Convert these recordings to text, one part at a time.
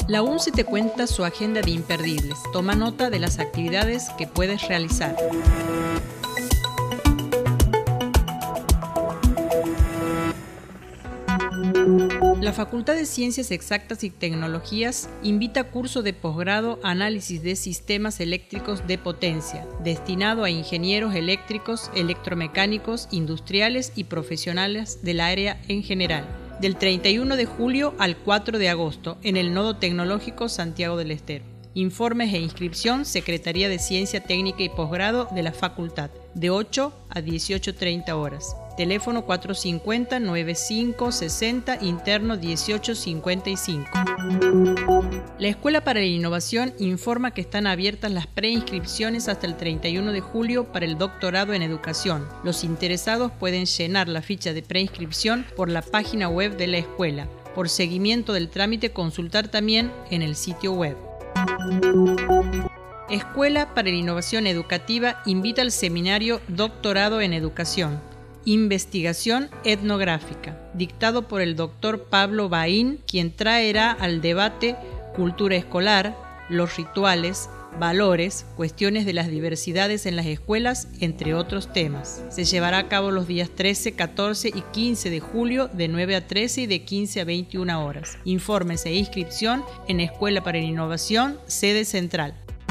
La UNCE te cuenta su agenda de imperdibles. Toma nota de las actividades que puedes realizar. La Facultad de Ciencias Exactas y Tecnologías invita a curso de posgrado Análisis de Sistemas Eléctricos de Potencia, destinado a ingenieros eléctricos, electromecánicos, industriales y profesionales del área en general, del 31 de julio al 4 de agosto, en el Nodo Tecnológico Santiago del Estero. Informes e inscripción, Secretaría de Ciencia Técnica y Posgrado de la Facultad, de 8 a 18:30 horas. Teléfono 450-9560, interno 1855. La Escuela para la Innovación informa que están abiertas las preinscripciones hasta el 31 de julio para el doctorado en educación. Los interesados pueden llenar la ficha de preinscripción por la página web de la escuela. Por seguimiento del trámite, consultar también en el sitio web. Escuela para la Innovación Educativa invita al seminario Doctorado en Educación. Investigación etnográfica, dictado por el doctor Pablo Baín, quien traerá al debate cultura escolar, los rituales, valores, cuestiones de las diversidades en las escuelas, entre otros temas. Se llevará a cabo los días 13, 14 y 15 de julio de 9 a 13 y de 15 a 21 horas. Informes e inscripción en Escuela para la Innovación, sede central.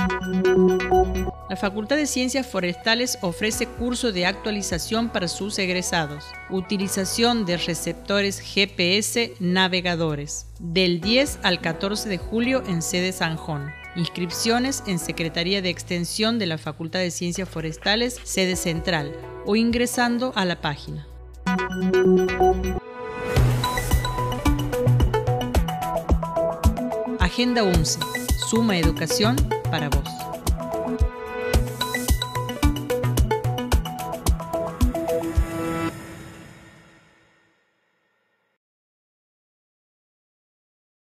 La Facultad de Ciencias Forestales ofrece curso de actualización para sus egresados. Utilización de receptores GPS navegadores. Del 10 al 14 de julio en sede Sanjón. Inscripciones en Secretaría de Extensión de la Facultad de Ciencias Forestales, sede central, o ingresando a la página. Agenda UNCE. Suma educación para vos.